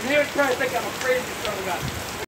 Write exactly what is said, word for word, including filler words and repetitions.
neighbors probably think I'm a crazy son of a gun.